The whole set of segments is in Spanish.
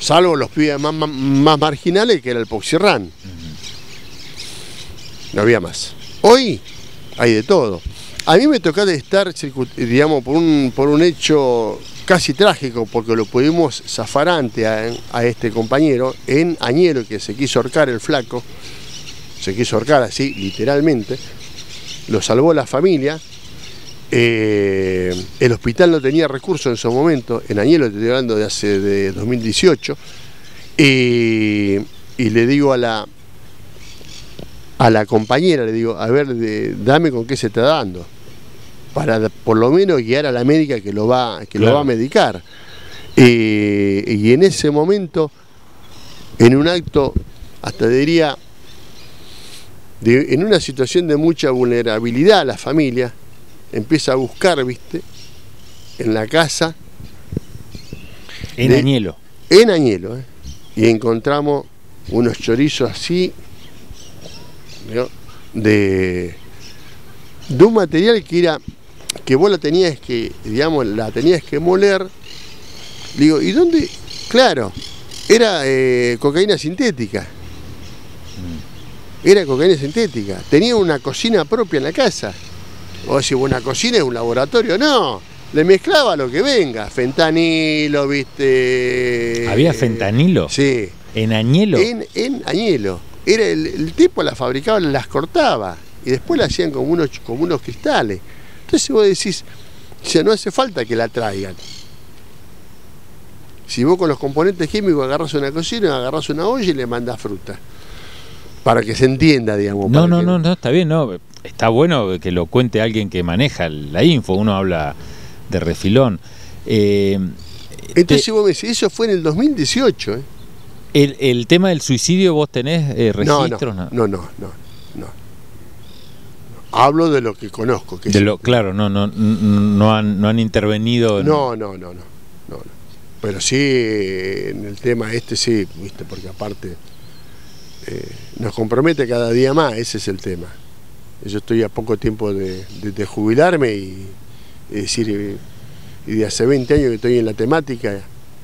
salvo los pibes más marginales, que era el Poxirrán. No había más. Hoy hay de todo. A mí me tocó de estar, digamos, por un hecho casi trágico, porque lo pudimos zafar antes a este compañero en Añelo, que se quiso ahorcar el flaco, se quiso ahorcar así, literalmente, lo salvó la familia. El hospital no tenía recursos en su momento, en Añelo, te estoy hablando de 2018, y le digo a la compañera, le digo, a ver, dame con qué se está dando, para por lo menos guiar a la médica que lo va a medicar. Y en ese momento, en un acto, hasta diría, en una situación de mucha vulnerabilidad, la familia empieza a buscar, ¿viste? En la casa. En Añelo. En Añelo, y encontramos unos chorizos así, ¿no? de un material que vos la tenías que moler. Digo, ¿y dónde? Claro, era cocaína sintética. Era cocaína sintética. Tenía una cocina propia en la casa. O si una cocina es un laboratorio, no. Le mezclaba lo que venga, fentanilo, ¿viste? ¿Había fentanilo? Sí. ¿En Añelo? En Añelo. Era el tipo las fabricaba, las cortaba y después la hacían como unos cristales. Entonces vos decís, o sea, no hace falta que la traigan. Si vos con los componentes químicos agarrás una cocina, agarrás una olla y le mandás fruta. Para que se entienda, digamos. No, está bien, no. Está bueno que lo cuente alguien que maneja la info, uno habla de refilón. Entonces vos me decís, eso fue en el 2018. El tema del suicidio, ¿vos tenés registros? No. Hablo de lo que conozco. Que claro, no han intervenido. No. Pero sí, en el tema sí, viste, porque aparte nos compromete cada día más, ese es el tema. Yo estoy a poco tiempo de jubilarme y de hace 20 años que estoy en la temática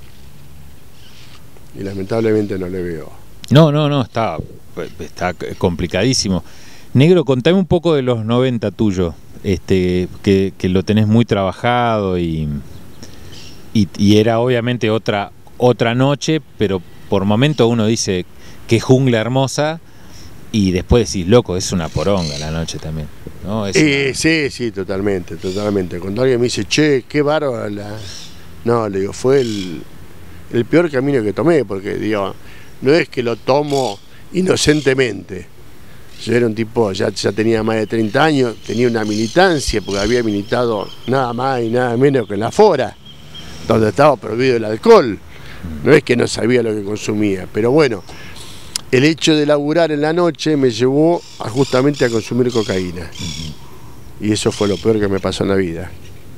y lamentablemente no le veo. No, está complicadísimo. Negro, contame un poco de los 90 tuyo, que lo tenés muy trabajado y era obviamente otra noche, pero por momento uno dice qué jungla hermosa y después decís, loco, es una poronga la noche también, ¿no? Sí, totalmente. Cuando alguien me dice, che, qué bárbaro no, le digo, fue el peor camino que tomé, porque digo, no es que lo tomo inocentemente. Yo era un tipo, ya tenía más de 30 años, tenía una militancia, porque había militado nada más y nada menos que en la Fora, donde estaba prohibido el alcohol. No es que no sabía lo que consumía, pero bueno, el hecho de laburar en la noche me llevó justamente a consumir cocaína. Y eso fue lo peor que me pasó en la vida.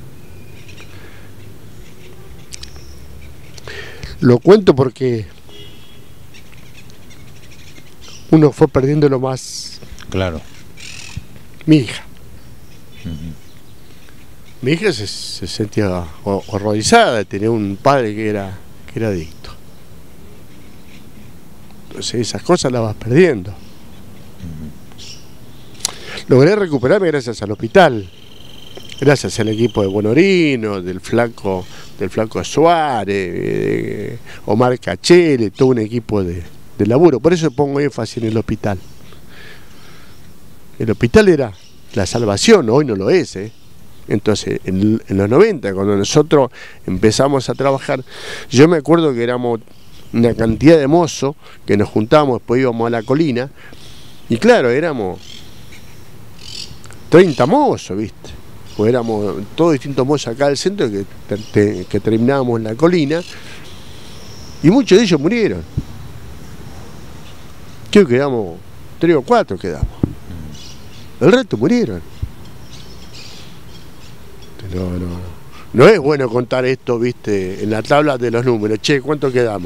Lo cuento porque uno fue perdiendo lo más. Claro. Mi hija. Mi hija se sentía horrorizada de tener un padre que era adicto. Entonces esas cosas las vas perdiendo. Logré recuperarme gracias al hospital, gracias al equipo de Bonorino, del flaco Suárez, Omar Cachele, todo un equipo de laburo. Por eso pongo énfasis en el hospital. El hospital era la salvación, hoy no lo es, Entonces, en los 90, cuando nosotros empezamos a trabajar, yo me acuerdo que éramos una cantidad de mozos que nos juntábamos, después íbamos a la colina, y claro, éramos 30 mozos, ¿viste? Pues éramos todos distintos mozos acá del centro que terminábamos en la colina, y muchos de ellos murieron. Creo que quedamos 3 o 4 quedamos. El resto murieron. No es bueno contar esto, ¿viste? En la tabla de los números. Che, ¿cuánto quedamos?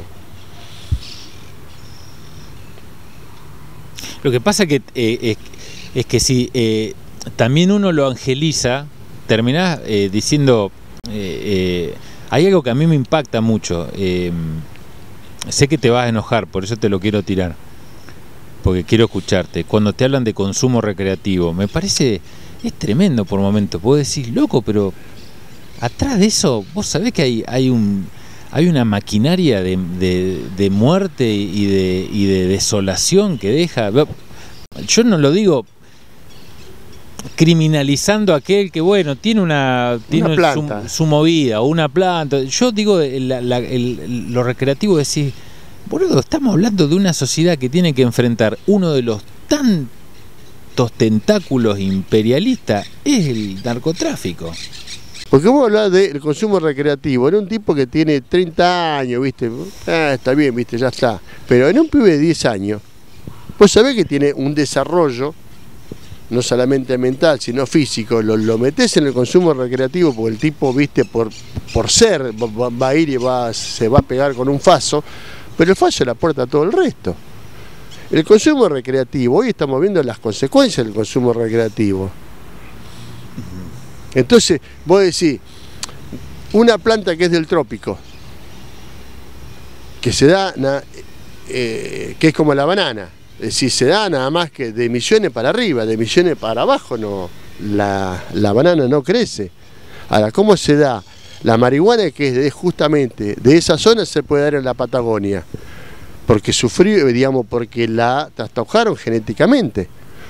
Lo que pasa que es que si también uno lo angeliza, terminás diciendo, hay algo que a mí me impacta mucho. sé que te vas a enojar, por eso te lo quiero tirar, porque quiero escucharte. Cuando te hablan de consumo recreativo, me parece, es tremendo por momentos. Vos decís, loco, pero atrás de eso, vos sabés que hay una maquinaria de muerte y de desolación que deja. Yo no lo digo criminalizando a aquel que, bueno, tiene su movida o una planta. Yo digo, lo recreativo es decir, boludo, estamos hablando de una sociedad que tiene que enfrentar uno de los tantos tentáculos imperialistas, es el narcotráfico. Porque vos hablás del consumo recreativo, en un tipo que tiene 30 años, ¿viste? Está bien, ¿viste? Ya está. Pero en un pibe de 10 años, vos sabés que tiene un desarrollo, no solamente mental, sino físico. Lo metés en el consumo recreativo porque el tipo, ¿viste? Por ser, va a ir y se va a pegar con un faso, pero el faso le aporta a todo el resto. El consumo recreativo, hoy estamos viendo las consecuencias del consumo recreativo. Entonces, vos decís, una planta que es del trópico, que se da, que es como la banana, es decir, se da nada más que de Misiones para arriba, de Misiones para abajo, no, la banana no crece. Ahora, ¿cómo se da? La marihuana, que es justamente de esa zona, se puede dar en la Patagonia, porque sufrió, digamos, porque la trastojaron genéticamente.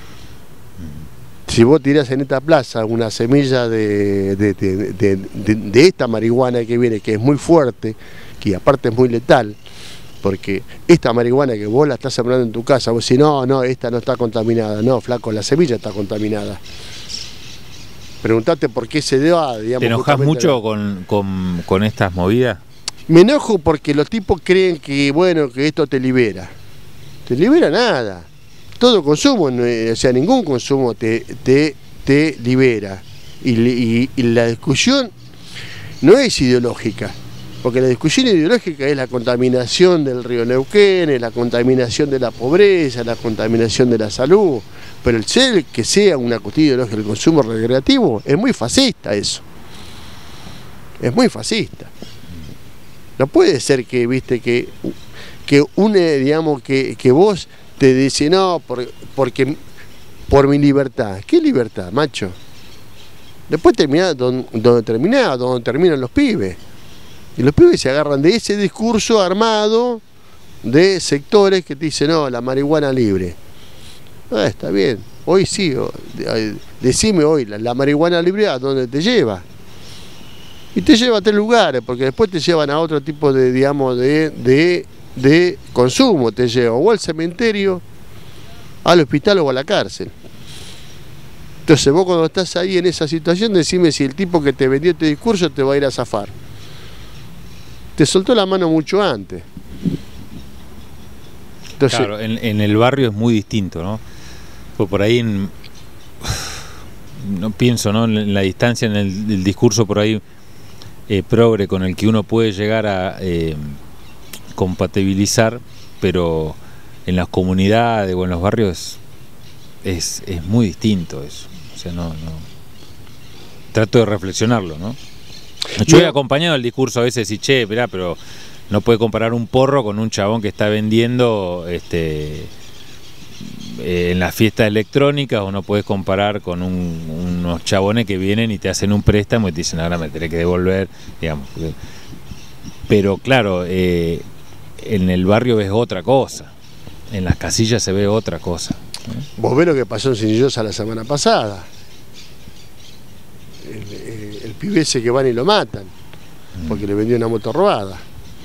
Si vos tirás en esta plaza una semilla de esta marihuana que viene, que es muy fuerte, que aparte es muy letal, porque esta marihuana que vos la estás sembrando en tu casa, vos decís, no, esta no está contaminada. No, flaco, la semilla está contaminada. Preguntate por qué se da, digamos. ¿Te enojas mucho con estas movidas? Me enojo porque los tipos creen que, bueno, que esto te libera. Te libera nada. Todo consumo, o sea, ningún consumo te libera. Y la discusión no es ideológica, porque la discusión ideológica es la contaminación del río Neuquén, es la contaminación de la pobreza, la contaminación de la salud, pero el ser que sea una cuestión ideológica del consumo recreativo es muy fascista eso. Es muy fascista. No puede ser que, viste, que digamos, que vos te dice, no, porque por mi libertad. ¿Qué libertad, macho? Después terminás donde terminan los pibes. Y los pibes se agarran de ese discurso armado de sectores que te dicen, no, la marihuana libre. Está bien, hoy sí, decime hoy, la marihuana libre, ¿a dónde te lleva? Y te lleva a 3 lugares, porque después te llevan a otro tipo de, digamos, de consumo, te lleva o al cementerio, al hospital o a la cárcel. Entonces vos cuando estás ahí en esa situación, decime si el tipo que te vendió este discurso te va a ir a zafar. Te soltó la mano mucho antes. Entonces, claro, en el barrio es muy distinto, ¿no? Pues por ahí, no pienso, ¿no? En la distancia, en el discurso por ahí progre con el que uno puede llegar a compatibilizar, pero en las comunidades o en los barrios es muy distinto eso. O sea, no trato de reflexionarlo, ¿no? Yo he acompañado el discurso a veces y che, esperá, pero no puede comparar un porro con un chabón que está vendiendo en las fiestas electrónicas, o no puedes comparar con unos chabones que vienen y te hacen un préstamo y te dicen ahora me tenés que devolver, digamos. Pero claro, en el barrio ves otra cosa, en las casillas se ve otra cosa, ¿no? Vos ves lo que pasó en Cinillosa la semana pasada. El pibe ese que van y lo matan porque le vendió una moto robada.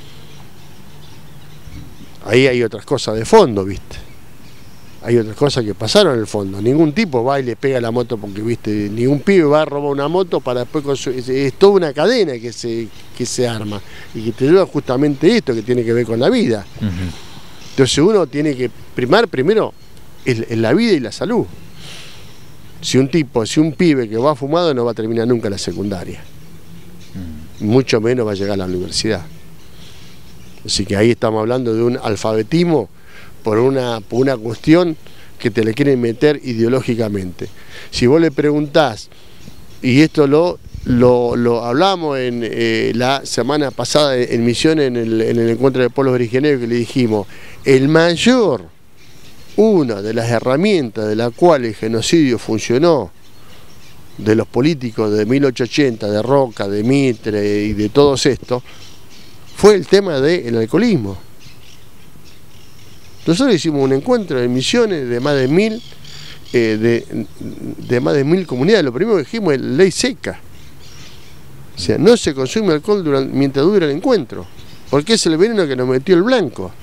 Ahí hay otras cosas de fondo, ¿viste? Hay otras cosas que pasaron en el fondo. Ningún tipo va y le pega la moto porque, ¿viste? Ningún pibe va a robar una moto para después... Es toda una cadena que se arma y que te lleva justamente esto que tiene que ver con la vida. Entonces uno tiene que primar primero en la vida y la salud. Si un pibe que va fumado no va a terminar nunca la secundaria, mucho menos va a llegar a la universidad. Así que ahí estamos hablando de un alfabetismo por una cuestión que te le quieren meter ideológicamente. Si vos le preguntás, y esto lo lo hablamos en la semana pasada en Misiones, en el encuentro de pueblos originarios, que le dijimos, una de las herramientas de la cual el genocidio funcionó, de los políticos de 1880, de Roca, de Mitre y de todos estos, fue el tema del alcoholismo. Nosotros hicimos un encuentro en Misiones de más de 1000 de más de 1000 comunidades. Lo primero que dijimos es ley seca. O sea, no se consume alcohol mientras dura el encuentro, porque es el veneno que nos metió el blanco.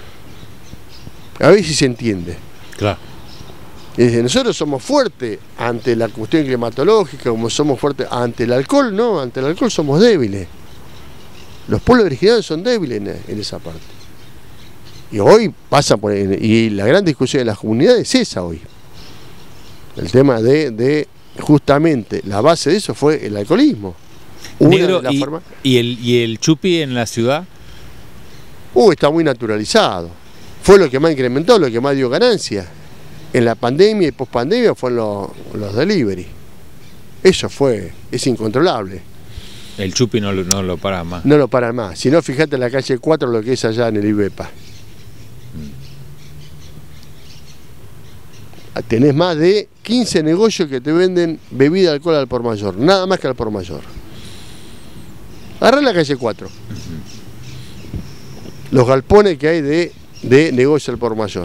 A ver si se entiende. Claro. Nosotros somos fuertes ante la cuestión climatológica, como somos fuertes ante el alcohol, no, ante el alcohol somos débiles. Los pueblos originarios son débiles en esa parte. Y hoy pasa por... Y la gran discusión de las comunidades es esa hoy. El tema de justamente, la base de eso fue el alcoholismo. Negro, ¿y el chupi en la ciudad? Está muy naturalizado. Fue lo que más incrementó, lo que más dio ganancia. En la pandemia y pospandemia fueron los delivery. Eso es incontrolable. El chupi no lo para más. No lo para más. Si no, fíjate en la calle 4 lo que es allá en el IBEPA. Tenés más de 15 negocios que te venden bebida alcohol al por mayor, nada más que al por mayor. Agarrá la calle 4. Los galpones que hay de negocio al por mayor.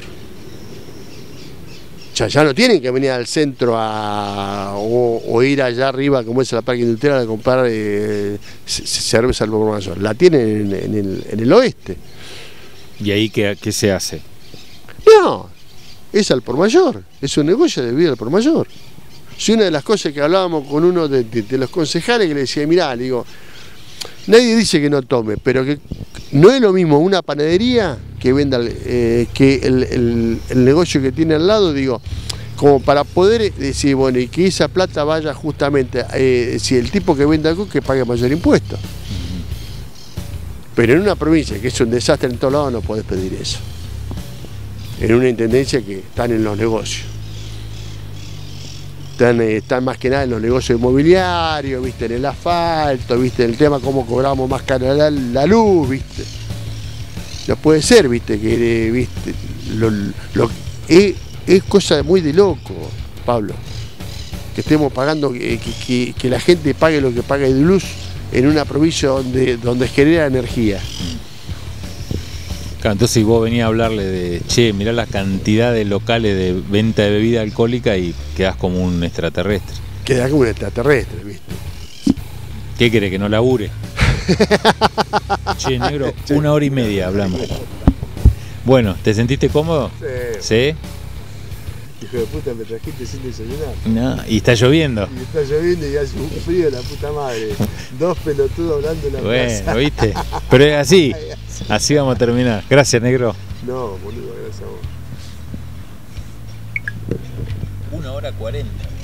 Ya no tienen que venir al centro o ir allá arriba, como es la parque industrial, a comprar cerveza al por mayor. La tienen en el oeste. ¿Y ahí qué se hace? No, es al por mayor, es un negocio de bebida al por mayor. Si una de las cosas que hablábamos con uno de los concejales, que le decía, mirá, le digo, nadie dice que no tome, pero que no es lo mismo una panadería que venda que el negocio que tiene al lado, digo, como para poder decir, bueno, y que esa plata vaya justamente, si el tipo que vende algo, que pague mayor impuesto. Pero en una provincia que es un desastre en todos lados no podés pedir eso. En una intendencia que están en los negocios. Están más que nada en los negocios inmobiliarios, viste, en el asfalto, viste, en el tema cómo cobramos más cara la luz, viste. No puede ser, viste, que viste, es cosa muy de loco, Pablo. Que estemos pagando, que la gente pague lo que paga de luz en una provincia donde genera energía. Claro, entonces vos venías a hablarle de, che, mirá la cantidad de locales de venta de bebida alcohólica y quedás como un extraterrestre. Quedás como un extraterrestre, viste. ¿Qué querés, que no labure? Che, negro, 1 hora y media hablamos. Bueno, ¿te sentiste cómodo? Sí. Hijo de puta, me trajiste sin desayunar. No, y está lloviendo. Y está lloviendo y hace un frío, la puta madre. 2 pelotudos hablando en la plaza. Bueno, ¿viste? Pero es así vamos a terminar. Gracias, negro. No, boludo, gracias a vos. 1 hora 40.